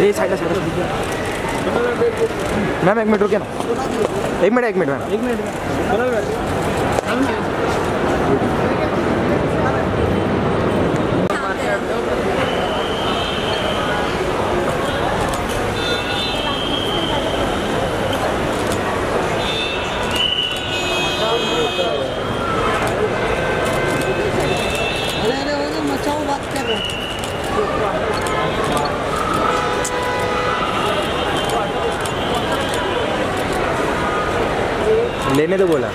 ये side side ma'am 1 minute रुकिए ना, 1 मिनट मैम, 1 मिनट लेने तो बोला।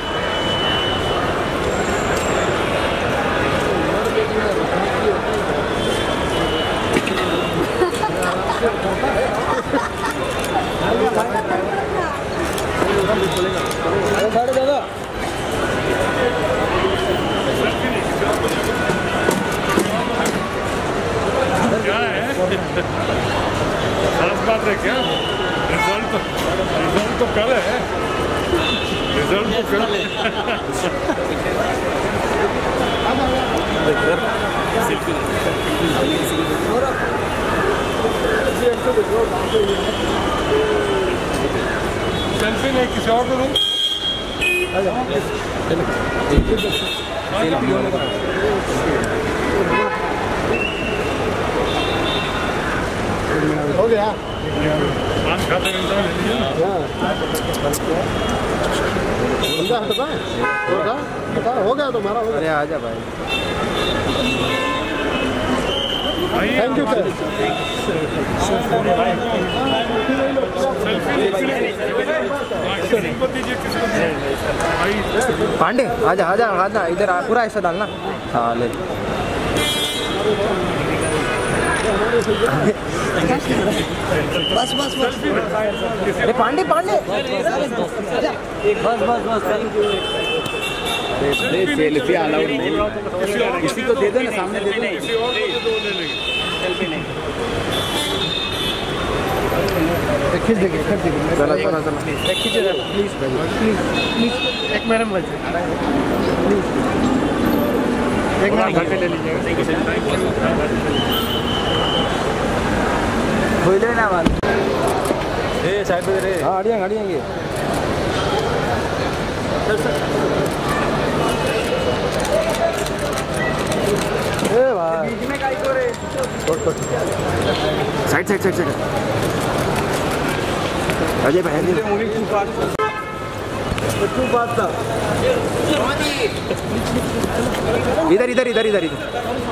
क्या है खास बात है क्या? रिजल्ट तो कल है, रिजल्ट तो कल सेल्फी नहीं किसी और को दूँ? हो गया पान खाते रहता है हो गया तुम्हारा। अरे आजा भाई, थैंक यू सर। पांडे आजा आजा आजा, इधर पूरा ऐसा डालना। हाँ ले बस बस बस। अरे पांडे पांडे बस बस बस। सेल्फी अलाउड नहीं, किसी को दे दो ना, सामने दे दो। खींच देंगे, खींच देंगे। चला चला चला, खींचे प्लीज प्लीज प्लीज। एक मैडम प्लीज एक मिनट घर पे ले लीजिएगा। बोले ना बात। ए साइड पे रे। हाँ गाड़ियाँ गाड़ियाँ ए भाई बीच में काई को रे। Side side side side. Ajay भाई इधर इधर इधर इधर इधर।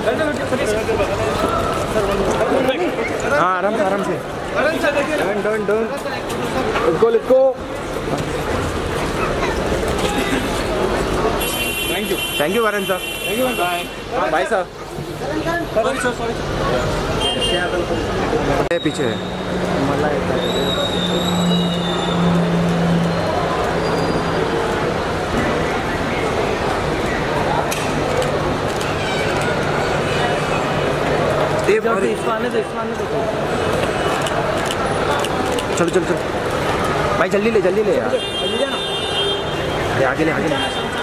हाँ आराम से आराम से। Done done done. Let's go. Thank you Varun sir. Thank you bye bye sir. Sorry sir sorry. पीछे है चलो चलो चलो भाई, जल्दी ले यार। आगे ले आगे ले।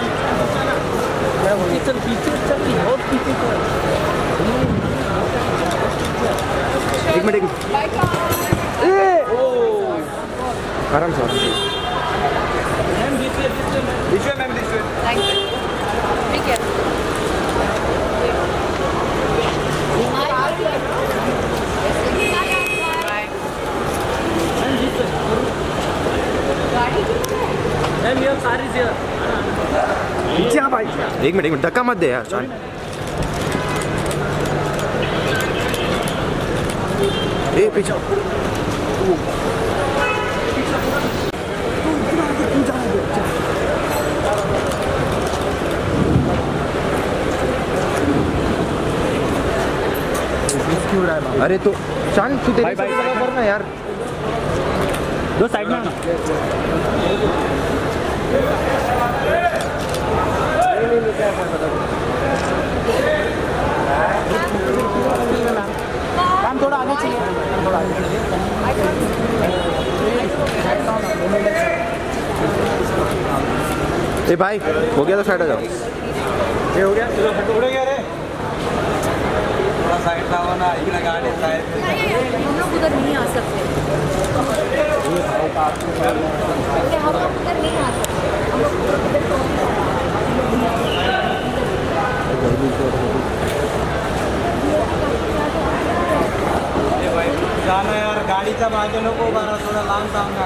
एक मिनट आराम से। पीछे आ भाई, एक मिनट धक्का मत दे यार। सॉरी ए पीछे। अरे तो चांद तू तेरी जगह पर ना यार, दो साइड में काम थोड़ा आगे चलिए, थोड़ा आगे चलिए। ए भाई हो गया तो साइड आ जाओ। ये हो गया, चलो फोटो हो गया रे। साइड लाओ ना, इकडे गाडी साइड. हम लोग उधर नहीं आ सकते. हम लोग उधर नहीं आ सकते. हम लोग जाना यार, गाडीच्या मागे नको बरं, थोडं लांब जाऊ ना.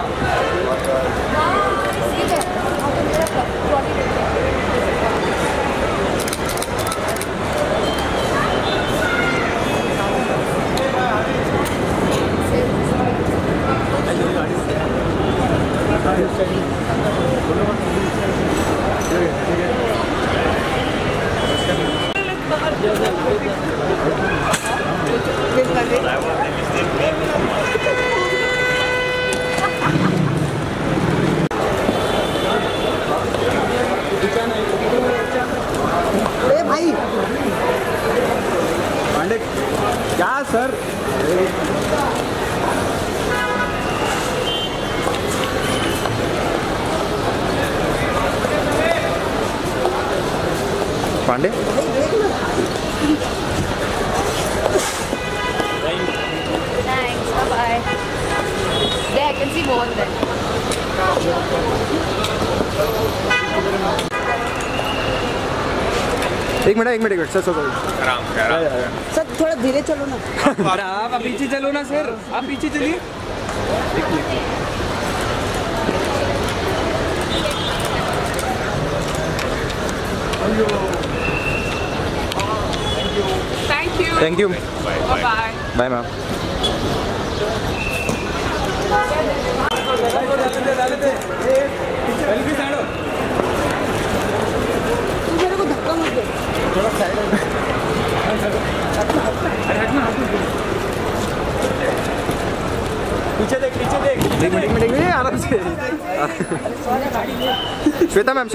भाई पांडे क्या sir? Pandey Thanks. Bye bye. There, I can see more there. एक मिनट सर सर थोड़ा धीरे चलो ना. आप पीछे चलो ना सर, आप पीछे चलिए. Thank you. Bye. Bye ma'am. तू मेरे को धक्का मत दे. पीछे देख. एक मिनट आराम से. श्वेता मैम.